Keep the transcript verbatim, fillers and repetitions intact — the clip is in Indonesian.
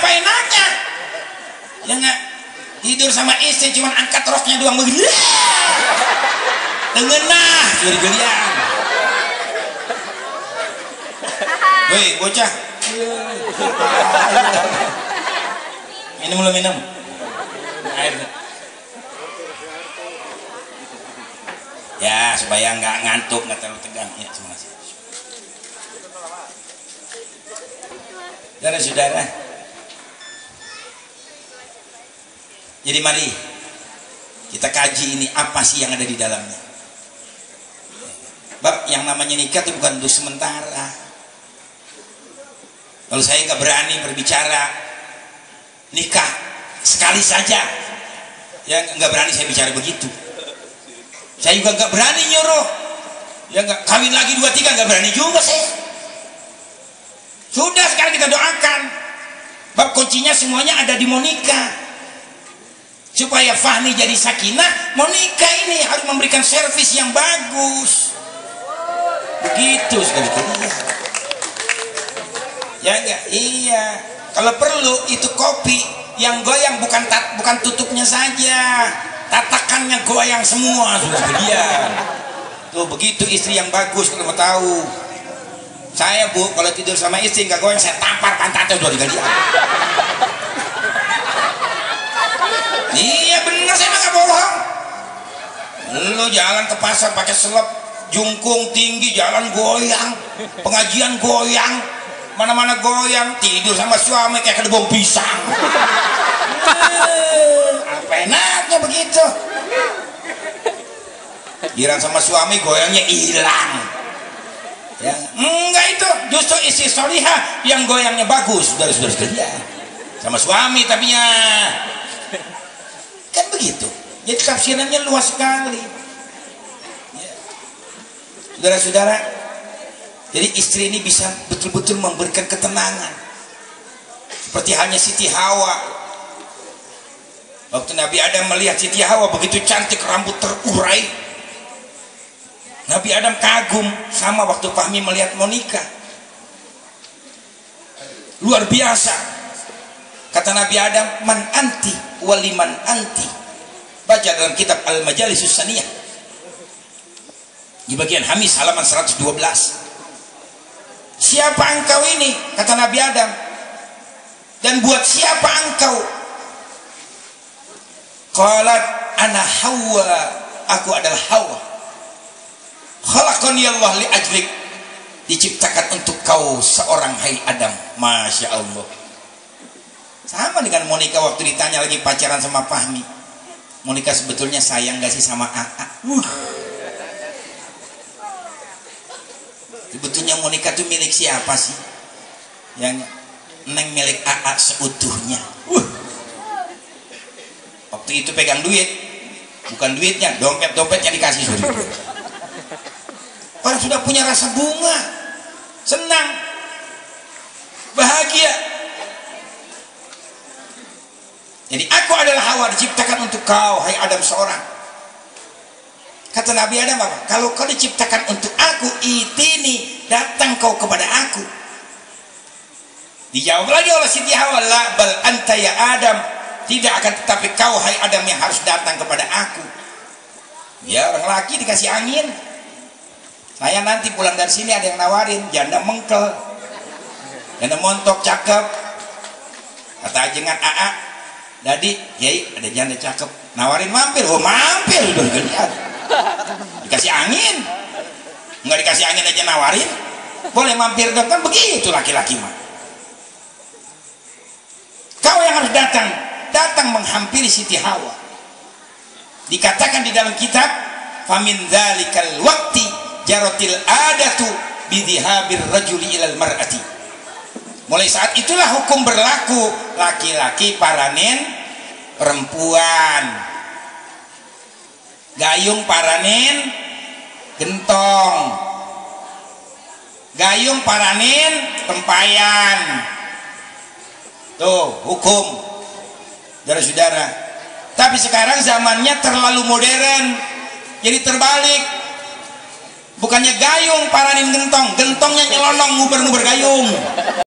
apa enaknya? Ya nggak, tidur sama istri cuman angkat roknya doang begini. Tengenah, sudah gelian. Woi, bocah. Minum lo minum. Air. Ya, supaya nggak ngantuk, nggak terlalu tegang. Ya, terima kasih. Saudara-saudara, jadi mari kita kaji ini apa sih yang ada di dalamnya. Bab yang namanya nikah itu bukan untuk sementara. Kalau saya nggak berani berbicara nikah sekali saja, ya nggak berani saya bicara begitu. Saya juga nggak berani nyuruh, ya nggak kawin lagi dua tiga nggak berani juga saya. Sudah sekarang kita doakan. Bab kuncinya semuanya ada di Monika. Supaya Fahmi jadi sakinah, Monika ini harus memberikan servis yang bagus. Begitu sekali. Ya enggak? Iya. Kalau perlu itu kopi yang goyang bukan tat, bukan tutupnya saja, tatakannya goyang semua sudah sedia. Tuh begitu istri yang bagus kalau mau tahu. Saya bu, kalau tidur sama istri nggak goyang, saya tampar pantatnya udah diganti. Iya bener, saya nggak bohong. Lo jalan ke pasar pakai selop jungkung tinggi, jalan goyang, pengajian goyang, mana-mana goyang, tidur sama suami kayak kedebong pisang. Apa enaknya begitu? Giran sama suami goyangnya hilang. Ya, enggak itu, justru istri solihah yang goyangnya bagus, saudara-saudara sekalian. Sama suami tapinya. Kan begitu. Jadi tafsirannya luas sekali. Ya. Saudara-saudara, jadi istri ini bisa betul-betul memberikan ketenangan. Seperti halnya Siti Hawa. Waktu Nabi Adam melihat Siti Hawa begitu cantik, rambut terurai, Nabi Adam kagum. Sama waktu Fahmi melihat Monika, luar biasa. Kata Nabi Adam, man anti waliman anti. Baca dalam kitab Al-Majalisus Saniyah di bagian Hamis halaman seratus dua belas. Siapa engkau ini? Kata Nabi Adam. Dan buat siapa engkau? Qalat ana Hawa, aku adalah Hawa. Khalaqani Allah li ajlik, diciptakan untuk kau seorang hai Adam. Masya Allah. Sama dengan Monika waktu ditanya lagi pacaran sama Fahmi, Monika sebetulnya sayang gak sih sama A A? Uh. Sebetulnya Monika tuh milik siapa sih? Yang Neng milik A A seutuhnya. Uh. Waktu itu pegang duit, bukan duitnya, dompet-dompetnya dikasih suruh. Orang sudah punya rasa bunga, senang, bahagia. Jadi aku adalah Hawa, diciptakan untuk kau, hai Adam seorang. Kata Nabi Adam apa? Kalau kau diciptakan untuk aku, itini, datang kau kepada aku. Dijawab lagi oleh Siti Hawa, la bal anta ya Adam, tidak akan tetapi kau hai Adam yang harus datang kepada aku. Ya orang laki dikasih angin. Saya nanti pulang dari sini ada yang nawarin janda mengkel, janda montok cakep. Kata ajengan A A, Dadi, Yai ada janda cakep, nawarin mampir. Oh mampir, udah geliat. Dikasih angin, nggak dikasih angin aja nawarin, boleh mampir dong, kan begitu laki-laki mah. Kau yang harus datang, datang menghampiri Siti Hawa. Dikatakan di dalam kitab, famin dzalikal waqti jarotil adatu bidhihabir rajuli ilal mar'ati. Mulai saat itulah hukum berlaku, laki-laki paranen perempuan, gayung paranen gentong, gayung paranen tempayan. Tuh hukum, saudara-saudara. Tapi sekarang zamannya terlalu modern, jadi terbalik. Bukannya gayung paranin gentong, gentongnya nyelonong nguber-nguber gayung.